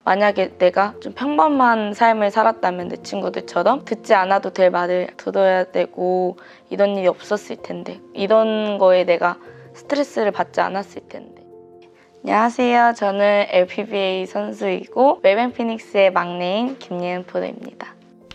만약에 내가 좀 평범한 삶을 살았다면 내 친구들처럼 듣지 않아도 될 말을 들어야 되고 이런 일이 없었을 텐데, 이런 거에 내가 스트레스를 받지 않았을 텐데. 안녕하세요. 저는 LPBA 선수이고 웰뱅 피닉스의 막내인 김예은 프로입니다.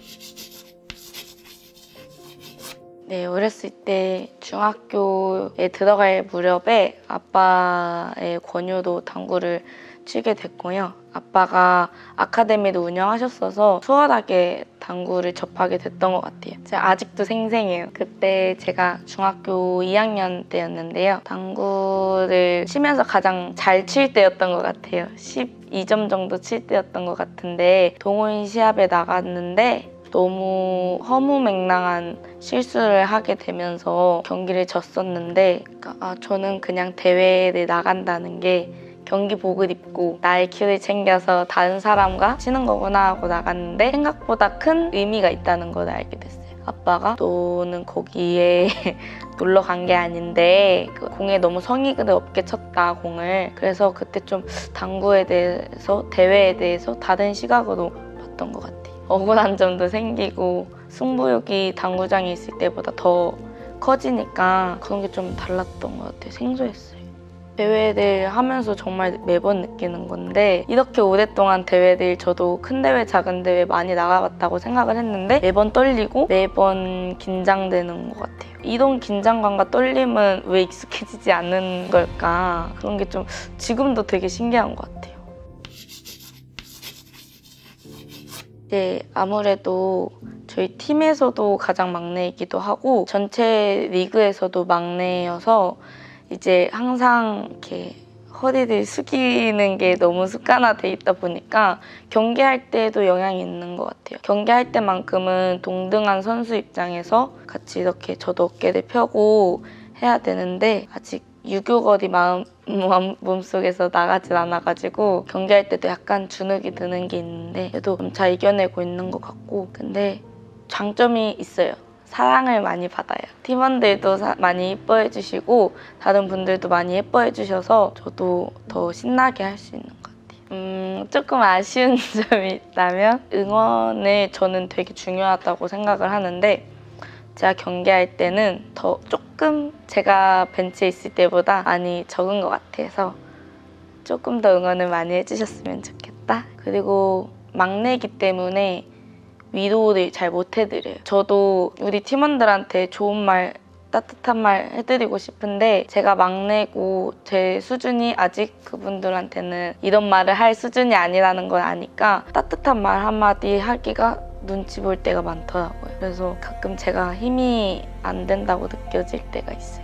네, 어렸을 때 중학교에 들어갈 무렵에 아빠의 권유로 당구를 치게 됐고요. 아빠가 아카데미를 운영하셨어서 수월하게 당구를 접하게 됐던 것 같아요. 제가 아직도 생생해요. 그때 제가 중학교 2학년 때였는데요. 당구를 치면서 가장 잘 칠 때였던 것 같아요. 12점 정도 칠 때였던 것 같은데 동호인 시합에 나갔는데 너무 허무맹랑한 실수를 하게 되면서 경기를 졌었는데 저는 그냥 대회를 나간다는 게 경기복을 입고 나의 키를 챙겨서 다른 사람과 치는 거구나 하고 나갔는데 생각보다 큰 의미가 있다는 걸 알게 됐어요. 아빠가 너는 거기에 놀러 간 게 아닌데 공에 너무 성의가 없게 쳤다, 공을. 그래서 그때 좀 당구에 대해서, 대회에 대해서 다른 시각으로 봤던 것 같아요. 억울한 점도 생기고 승부욕이 당구장에 있을 때보다 더 커지니까 그런 게 좀 달랐던 것 같아요. 생소했어요. 대회를 하면서 정말 매번 느끼는 건데, 이렇게 오랫동안 대회를 저도 큰 대회 작은 대회 많이 나가봤다고 생각을 했는데 매번 떨리고 매번 긴장되는 것 같아요. 이런 긴장감과 떨림은 왜 익숙해지지 않는 걸까? 그런 게 좀 지금도 되게 신기한 것 같아요. 이제 아무래도 저희 팀에서도 가장 막내이기도 하고 전체 리그에서도 막내여서 이제 항상 이렇게 허리를 숙이는 게 너무 습관화돼 있다 보니까 경기할 때도 영향이 있는 것 같아요. 경기할 때만큼은 동등한 선수 입장에서 같이 이렇게 저도 어깨를 펴고 해야 되는데 아직 유교거리 몸속에서 나가질 않아가지고 경기할 때도 약간 주눅이 드는 게 있는데 그래도 점차 이겨내고 있는 것 같고, 근데 장점이 있어요. 사랑을 많이 받아요. 팀원들도 많이 예뻐해 주시고 다른 분들도 많이 예뻐해 주셔서 저도 더 신나게 할 수 있는 것 같아요. 조금 아쉬운 점이 있다면 응원을 저는 되게 중요하다고 생각을 하는데 제가 경기할 때는 더 조금 제가 벤치에 있을 때보다 많이 적은 것 같아서 조금 더 응원을 많이 해주셨으면 좋겠다. 그리고 막내이기 때문에 위로를 잘 못 해드려요. 저도 우리 팀원들한테 좋은 말, 따뜻한 말 해드리고 싶은데 제가 막내고 제 수준이 아직 그분들한테는 이런 말을 할 수준이 아니라는 걸 아니까 따뜻한 말 한마디 하기가 눈치 볼 때가 많더라고요. 그래서 가끔 제가 힘이 안 된다고 느껴질 때가 있어요.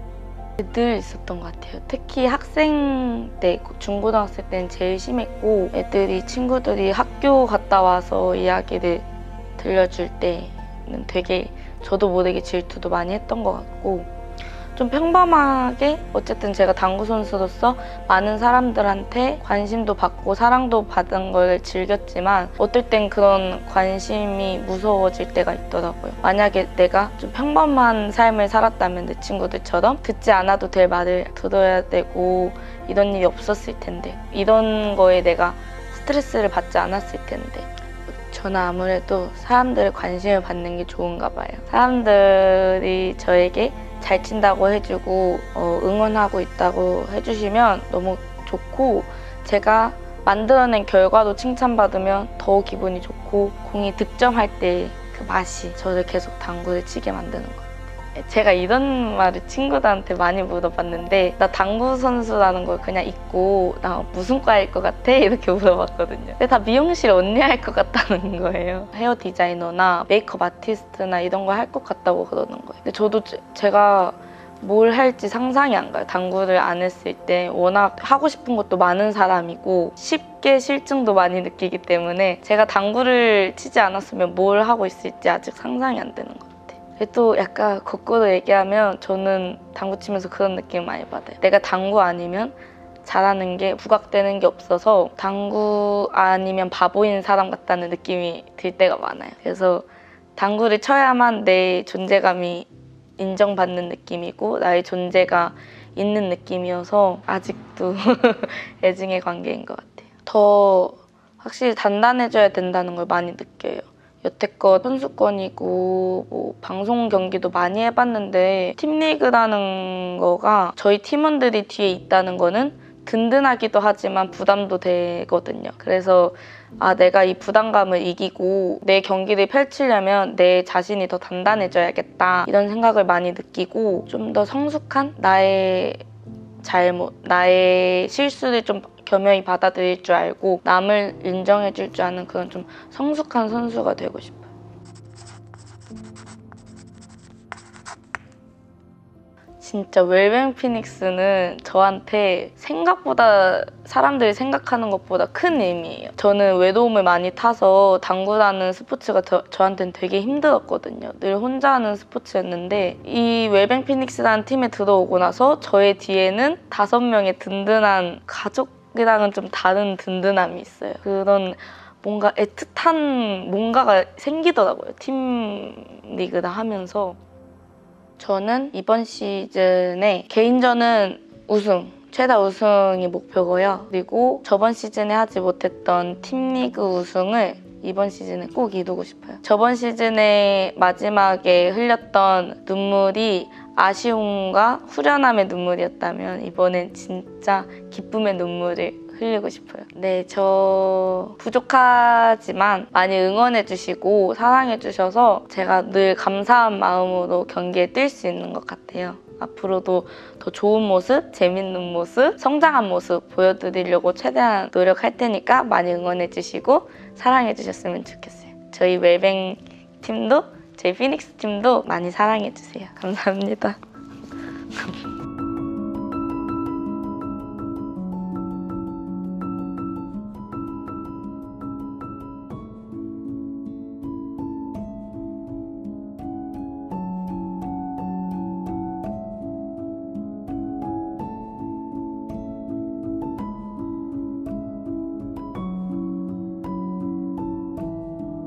늘 있었던 것 같아요. 특히 학생 때, 중고등학생 때는 제일 심했고 친구들이 학교 갔다 와서 이야기를 들려줄 때는 되게 저도 모르게 질투도 많이 했던 것 같고, 좀 평범하게 어쨌든 제가 당구 선수로서 많은 사람들한테 관심도 받고 사랑도 받은 걸 즐겼지만 어떨 땐 그런 관심이 무서워질 때가 있더라고요. 만약에 내가 좀 평범한 삶을 살았다면 내 친구들처럼 듣지 않아도 될 말을 들어야 되고 이런 일이 없었을 텐데, 이런 거에 내가 스트레스를 받지 않았을 텐데. 저는 아무래도 사람들의 관심을 받는 게 좋은가 봐요. 사람들이 저에게 잘 친다고 해주고 응원하고 있다고 해주시면 너무 좋고, 제가 만들어낸 결과도 칭찬받으면 더 기분이 좋고, 공이 득점할 때 그 맛이 저를 계속 당구를 치게 만드는 것 같아요. 제가 이런 말을 친구들한테 많이 물어봤는데 나 당구 선수라는 걸 그냥 잊고 나 무슨 과일 것 같아? 이렇게 물어봤거든요. 근데 다 미용실 언니 할 것 같다는 거예요. 헤어 디자이너나 메이크업 아티스트나 이런 거 할 것 같다고 그러는 거예요. 근데 저도 제가 뭘 할지 상상이 안 가요. 당구를 안 했을 때 워낙 하고 싶은 것도 많은 사람이고 쉽게 실증도 많이 느끼기 때문에 제가 당구를 치지 않았으면 뭘 하고 있을지 아직 상상이 안 되는 것 같아요. 또 약간 거꾸로 얘기하면 저는 당구 치면서 그런 느낌을 많이 받아요. 내가 당구 아니면 잘하는 게 부각되는 게 없어서 당구 아니면 바보인 사람 같다는 느낌이 들 때가 많아요. 그래서 당구를 쳐야만 내 존재감이 인정받는 느낌이고 나의 존재가 있는 느낌이어서 아직도 애증의 관계인 것 같아요. 더 확실히 단단해져야 된다는 걸 많이 느껴요. 여태껏 선수권이고 뭐 방송 경기도 많이 해봤는데 팀리그라는 거가 저희 팀원들이 뒤에 있다는 거는 든든하기도 하지만 부담도 되거든요. 그래서 내가 이 부담감을 이기고 내 경기를 펼치려면 내 자신이 더 단단해져야겠다 이런 생각을 많이 느끼고 좀 더 성숙한 나의 잘못, 나의 실수를 좀 겸허히 받아들일 줄 알고 남을 인정해줄 줄 아는 그런 좀 성숙한 선수가 되고 싶어요. 진짜 웰뱅 피닉스는 저한테 생각보다 사람들이 생각하는 것보다 큰 의미예요. 저는 외로움을 많이 타서 당구라는 스포츠가 저한테는 되게 힘들었거든요. 늘 혼자 하는 스포츠였는데 이 웰뱅 피닉스라는 팀에 들어오고 나서 저의 뒤에는 5명의 든든한 가족이랑은 좀 다른 든든함이 있어요. 그런 뭔가 애틋한 뭔가가 생기더라고요. 팀 리그를 하면서. 저는 이번 시즌에 개인전은 우승, 최다 우승이 목표고요. 그리고 저번 시즌에 하지 못했던 팀리그 우승을 이번 시즌에 꼭 이루고 싶어요. 저번 시즌에 마지막에 흘렸던 눈물이 아쉬움과 후련함의 눈물이었다면 이번엔 진짜 기쁨의 눈물을 흘리고 싶어요. 네, 저 부족하지만 많이 응원해주시고 사랑해주셔서 제가 늘 감사한 마음으로 경기에 뛸 수 있는 것 같아요. 앞으로도 더 좋은 모습, 재밌는 모습, 성장한 모습 보여드리려고 최대한 노력할 테니까 많이 응원해주시고 사랑해주셨으면 좋겠어요. 저희 웰뱅 팀도 저희 피닉스 팀도 많이 사랑해주세요. 감사합니다.